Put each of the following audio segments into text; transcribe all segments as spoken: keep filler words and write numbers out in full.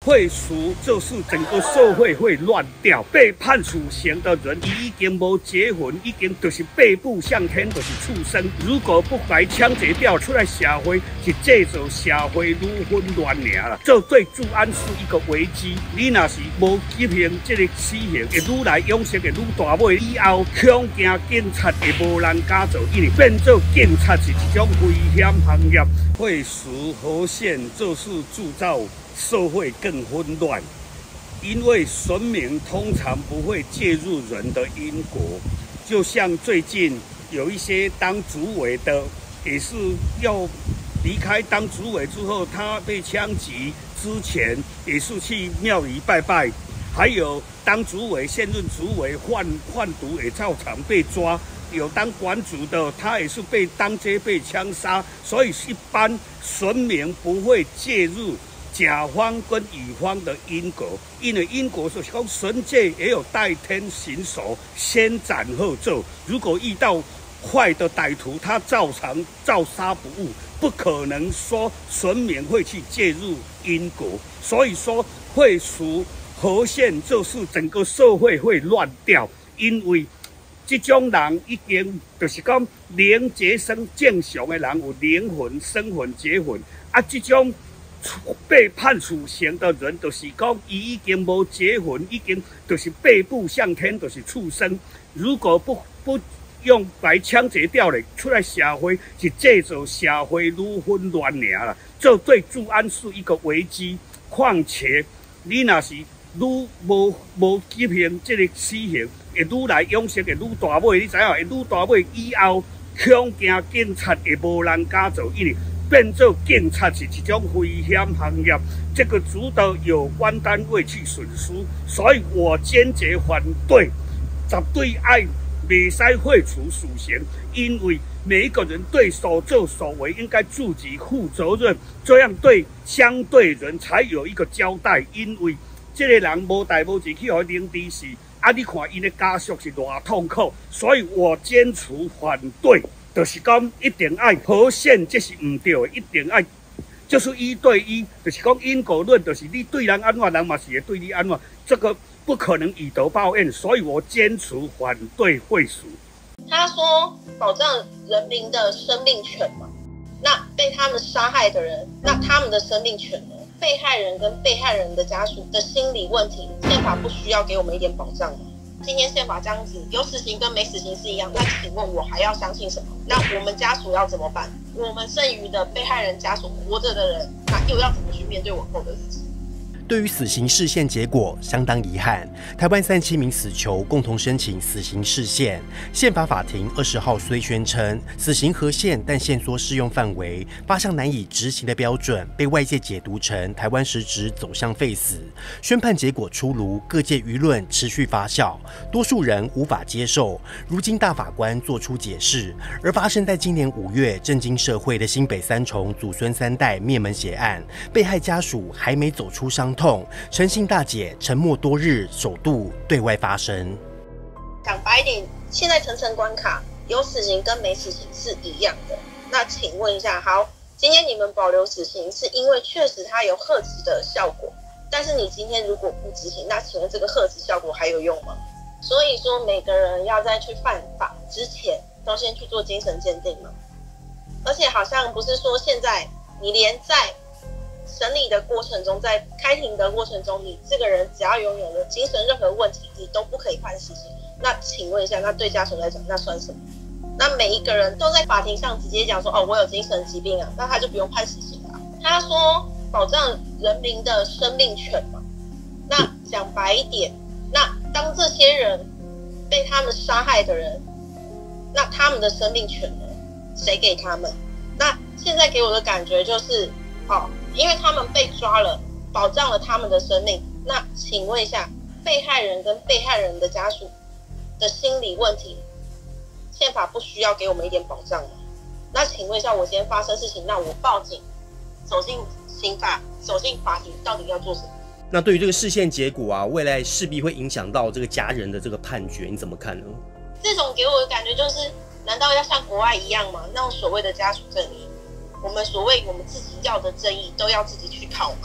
会输就是整个社会会乱掉。被判处刑的人已经无结婚，已经就是背部向天，就是畜生。如果不把枪决掉出来，社会是制造社会愈混乱尔啦。这对治安是一个危机。你若是无执行这个死刑，会愈来涌现会愈大尾。以后恐惊警察会无人敢做，因为变做警察是一种危险行业。会输和宪就是制造社会更混乱，因为神明通常不会介入人的因果。就像最近有一些当主委的，也是要离开当主委之后，他被枪击之前也是去庙里拜拜，还有当主委现任主委贩贩毒也照常被抓。有当馆主的，他也是被当街被枪杀，所以一般神明不会介入甲方跟乙方的因果，因为因果是讲神界也有代天行手，先斩后奏。如果遇到坏的歹徒，他照常照杀不误，不可能说神明会去介入因果。所以说会输和宪就是整个社会会乱掉，因为这种人已经就是讲灵结生正常的人有灵魂、生魂、结魂啊，这种被判处刑的人，就是讲伊已经无结魂，已经就是背部向天，就是畜生。如果不不用把枪决掉了，出来社会是制造社会愈混乱尔啦。这对治安是一个危机。况且你若是愈无无执行这个死刑，会愈来涌现，会愈大尾。你知影？会愈大尾以后，恐惊警察会无人敢做，因为变做警察是一种危险行业，这个值得有关单位去损失。所以我坚决反对，绝对爱袂使废除死刑，因为每一个人对所作所为应该自己负责任，这样对相对人才有一个交代。因为这个人无代无志去互零知识，啊，你看因的家属是偌痛苦，所以我坚持反对。就是讲一定爱和宪，这是唔对的，一定爱就是一对一，就是讲因果论，就是你对人安怎，人嘛是会对你安怎，这个不可能以德报怨，所以我坚持反对会输。 他说保障人民的生命权嘛，那被他们杀害的人，那他们的生命权呢？被害人跟被害人的家属的心理问题，宪法不需要给我们一点保障吗？今天宪法这样子，有死刑跟没死刑是一样，那请问我还要相信什么？那我们家属要怎么办？我们剩余的被害人家属活着的人，那又要怎么去面对往后的日子？ 对于死刑释宪结果相当遗憾，台湾三十七名死囚共同申请死刑释宪。宪法法庭二十号虽宣称死刑合宪，但限缩适用范围，八项难以执行的标准被外界解读成台湾实质走向废死。宣判结果出炉，各界舆论持续发酵，多数人无法接受。如今大法官做出解释，而发生在今年五月震惊社会的新北三重祖孙三代灭门血案，被害家属还没走出伤痛，陈姓大姐沉默多日，首度对外发声。 讲白一点，现在层层关卡，有死刑跟没死刑是一样的。那请问一下，好，今天你们保留死刑，是因为确实它有遏止的效果，但是你今天如果不执行，那请问这个遏止效果还有用吗？所以说，每个人要在去犯法之前，都先去做精神鉴定嘛。而且好像不是说现在你连在审理的过程中，在开庭的过程中，你这个人只要拥有了精神任何问题，你都不可以判死刑。那请问一下，那对家属来讲，那算什么？那每一个人都在法庭上直接讲说，哦，我有精神疾病啊，那他就不用判死刑了。他说保障人民的生命权嘛，那讲白一点，那当这些人被他们杀害的人，那他们的生命权呢？谁给他们？那现在给我的感觉就是，哦，因为他们被抓了，保障了他们的生命。那请问一下，被害人跟被害人的家属的心理问题，宪法不需要给我们一点保障吗？那请问一下，我今天发生事情，那我报警，走进刑法，走进法庭，到底要做什么？ 那对于这个释宪结果啊，未来势必会影响到这个家人的这个判决，你怎么看呢？ 这种给我的感觉就是，难道要像国外一样吗？那种所谓的家属正义，我们所谓我们自己要的正义都要自己去讨吗？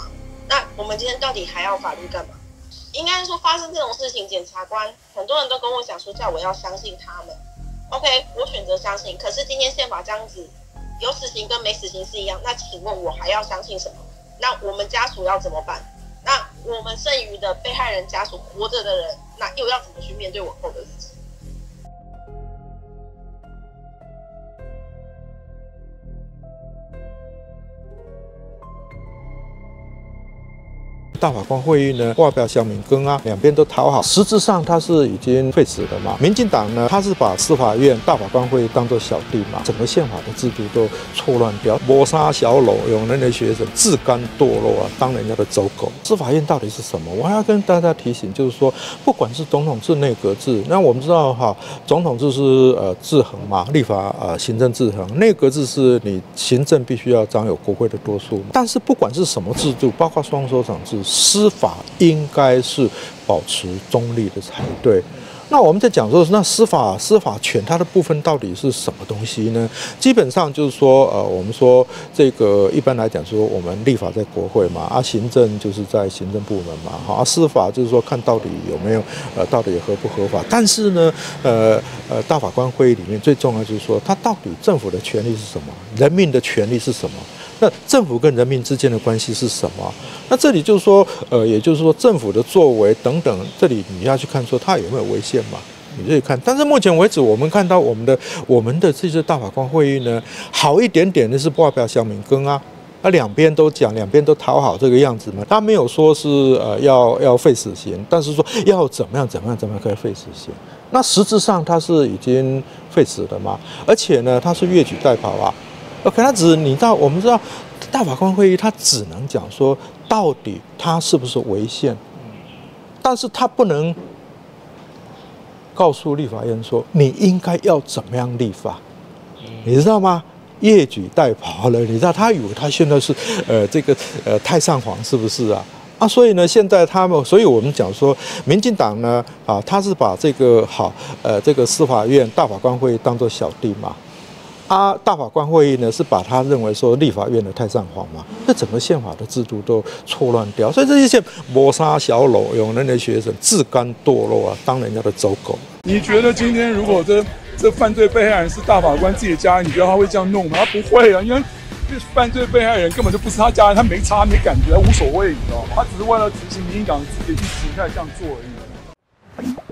那我们今天到底还要法律干嘛？应该说发生这种事情，检察官很多人都跟我讲说，叫我要相信他们。OK， 我选择相信。可是今天宪法这样子，有死刑跟没死刑是一样，那请问我还要相信什么？那我们家属要怎么办？那我们剩余的被害人家属活着的人，那又要怎么去面对往后的日子？ 大法官会议呢，外表乡民跟啊，两边都讨好，实质上它是已经废止了嘛。民进党呢，他是把司法院、大法官会议当作小弟嘛，整个宪法的制度都错乱掉，磨砂小篓，有人的学生自甘堕落啊，当人家的走狗。司法院到底是什么？我还要跟大家提醒，就是说，不管是总统制、内阁制，那我们知道哈，总统制是呃制衡嘛，立法呃行政制衡，内阁制是你行政必须要掌有国会的多数嘛。但是不管是什么制度，包括双首长制。司法应该是保持中立的才对。那我们在讲说，那司法司法权它的部分到底是什么东西呢？基本上就是说，呃，我们说这个一般来讲说，我们立法在国会嘛，啊，行政就是在行政部门嘛，好，啊，司法就是说看到底有没有呃，到底合不合法。但是呢，呃呃，大法官会议里面最重要就是说，它到底政府的权利是什么，人民的权利是什么？那政府跟人民之间的关系是什么？那这里就是说，呃，也就是说，政府的作为等等，这里你要去看说它有没有违宪嘛？你可以看。但是目前为止，我们看到我们的我们的这次大法官会议呢，好一点点的是外表乡民跟啊，啊两边都讲，两边都讨好这个样子嘛。他没有说是呃要要废死刑，但是说要怎么样怎么样怎么样可以废死刑。那实质上它是已经废死了嘛，而且呢，它是越举代跑啊。OK， 他只你知道，我们知道大法官会议，他只能讲说到底他是不是违宪，但是他不能告诉立法院说你应该要怎么样立法，你知道吗？越举代跑了，你知道他以为他现在是呃这个呃太上皇是不是啊？啊，所以呢，现在他们，所以我们讲说，民进党呢，啊，他是把这个好呃这个司法院、大法官会议当作小弟嘛。啊，大法官会议呢是把他认为说立法院的太上皇嘛，那整个宪法的制度都错乱掉，所以这些磨砂小篓，有人的学生自甘堕落啊，当人家的走狗。 你觉得今天如果这这犯罪被害人是大法官自己的家人，你觉得他会这样弄吗？他不会啊，因为犯罪被害人根本就不是他家人，他没差没感觉，无所谓，你知道吗？他只是为了执行民进党自己的意思才这样做而已。